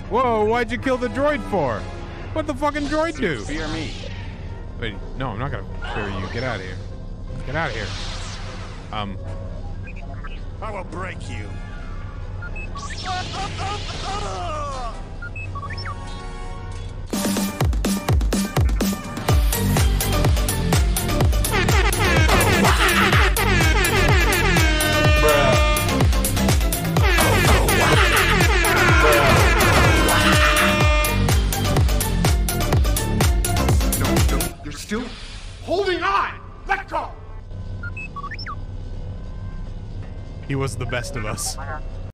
Whoa, why'd you kill the droid for? What'd the fucking droid do? Fear me. Wait, no, I'm not gonna fear you. Get out of here. Get out of here. I will break you. You're still holding on! Let go! He was the best of us.